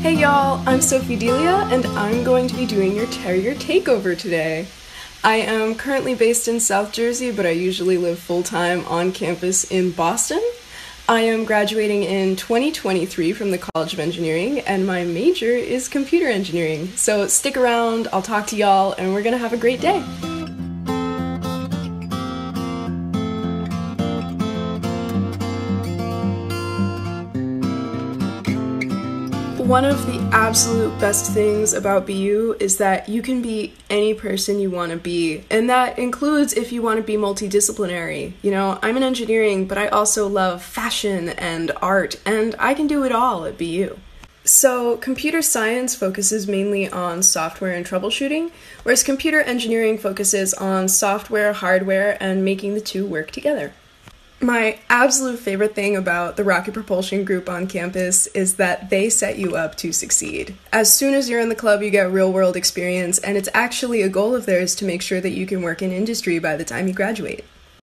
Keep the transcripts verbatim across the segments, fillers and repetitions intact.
Hey y'all, I'm Sophia Delia, and I'm going to be doing your Terrier Takeover today. I am currently based in South Jersey, but I usually live full-time on campus in Boston. I am graduating in twenty twenty-three from the College of Engineering, and my major is computer engineering. So stick around, I'll talk to y'all, and we're gonna have a great day. One of the absolute best things about B U is that you can be any person you want to be, and that includes if you want to be multidisciplinary. You know, I'm in engineering, but I also love fashion and art, and I can do it all at B U. So, computer science focuses mainly on software and troubleshooting, whereas computer engineering focuses on software, hardware, and making the two work together. My absolute favorite thing about the Rocket Propulsion group on campus is that they set you up to succeed. As soon as you're in the club, you get real-world experience, and it's actually a goal of theirs to make sure that you can work in industry by the time you graduate.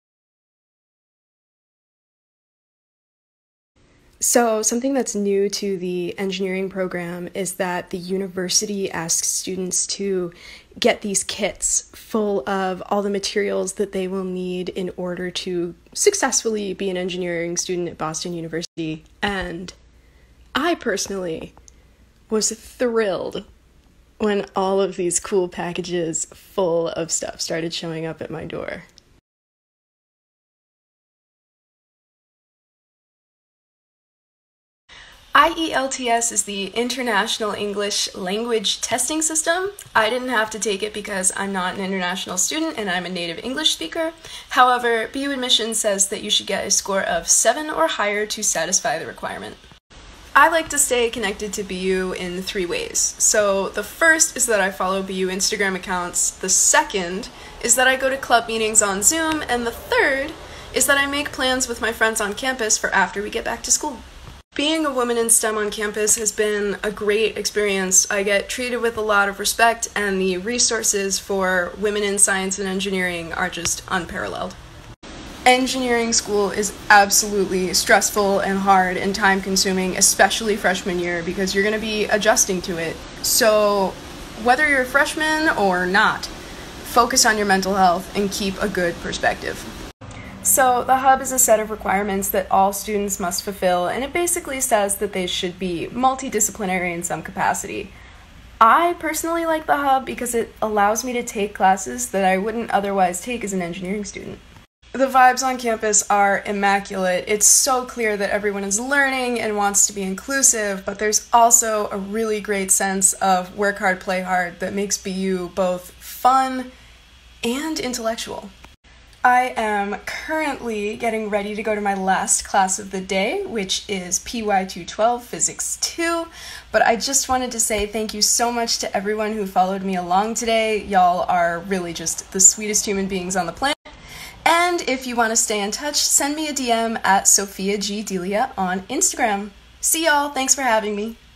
So, something that's new to the engineering program is that the university asks students to get these kits full of all the materials that they will need in order to successfully be an engineering student at Boston University. And I personally was thrilled when all of these cool packages full of stuff started showing up at my door. I E L T S is the International English Language Testing System. I didn't have to take it because I'm not an international student and I'm a native English speaker. However, B U admissions says that you should get a score of seven or higher to satisfy the requirement. I like to stay connected to B U in three ways. So the first is that I follow B U Instagram accounts, the second is that I go to club meetings on Zoom, and the third is that I make plans with my friends on campus for after we get back to school. Being a woman in STEM on campus has been a great experience. I get treated with a lot of respect, and the resources for women in science and engineering are just unparalleled. Engineering school is absolutely stressful and hard and time-consuming, especially freshman year, because you're going to be adjusting to it. So whether you're a freshman or not, focus on your mental health and keep a good perspective. So the hub is a set of requirements that all students must fulfill, and it basically says that they should be multidisciplinary in some capacity. I personally like the hub because it allows me to take classes that I wouldn't otherwise take as an engineering student. The vibes on campus are immaculate. It's so clear that everyone is learning and wants to be inclusive, but there's also a really great sense of work hard, play hard that makes B U both fun and intellectual. I am currently getting ready to go to my last class of the day, which is P Y two twelve Physics two, but I just wanted to say thank you so much to everyone who followed me along today. Y'all are really just the sweetest human beings on the planet. And if you want to stay in touch, send me a D M at Sophia G Delia on Instagram. See y'all, thanks for having me.